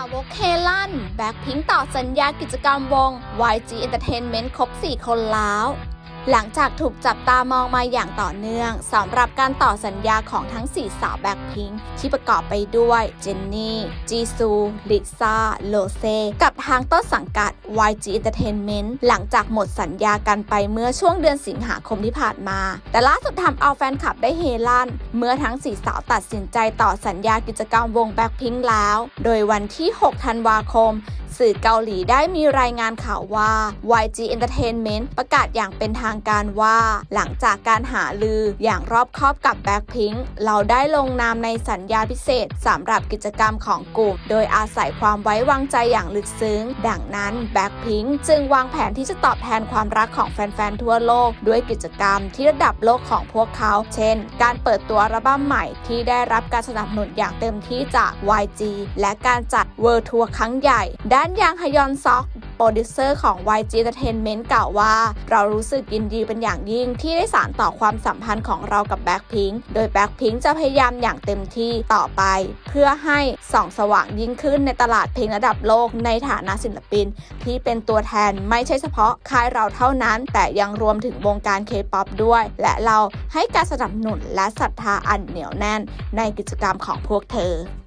าวกเคลันแบ็คพิงค์ต่อสัญญากิจกรรมวง YG Entertainment ครบ 4 คนแล้วหลังจากถูกจับตามองมาอย่างต่อเนื่องสำหรับการต่อสัญญาของทั้ง 4 สาวแบ็คพิงค์ที่ประกอบไปด้วยเจนนี่ จีซู ลิซ่า โลเซกับทางต้นสังกัด YG Entertainment หลังจากหมดสัญญากันไปเมื่อช่วงเดือนสิงหาคมที่ผ่านมาแต่ล่าสุดทำเอาแฟนคลับได้เฮลั่นเมื่อทั้ง 4 สาวตัดสินใจต่อสัญญากิจกรรมวงแบ็คพิงค์แล้วโดยวันที่ 6 ธันวาคมสื่อเกาหลีได้มีรายงานข่าวว่า YG Entertainment ประกาศอย่างเป็นทางการว่าหลังจากการหาลืออย่างรอบคอบกับ Blackpink เราได้ลงนามในสัญญาพิเศษสำหรับกิจกรรมของกลุ่มโดยอาศัยความไว้วางใจอย่างลึกซึ้งดังนั้น Blackpink จึงวางแผนที่จะตอบแทนความรักของแฟนๆทั่วโลกด้วยกิจกรรมที่ระดับโลกของพวกเขาเช่นการเปิดตัวอัลบั้มใหม่ที่ได้รับการสนับสนุนอย่างเต็มที่จาก YG และการจัด World Tour ครั้งใหญ่ด้านยังฮยอนซอกโปรดิวเซอร์ของ YG Entertainment กล่าวว่าเรารู้สึกยินดีเป็นอย่างยิ่งที่ได้สานต่อความสัมพันธ์ของเรากับ Blackpink โดย Blackpink จะพยายามอย่างเต็มที่ต่อไปเพื่อให้ส่องสว่างยิ่งขึ้นในตลาดเพลงระดับโลกในฐานะศิลปินที่เป็นตัวแทนไม่ใช่เฉพาะค่ายเราเท่านั้นแต่ยังรวมถึงวงการ K-POP ด้วยและเราให้การสนับสนุนและศรัทธาอันเหนียวแน่นในกิจกรรมของพวกเธอ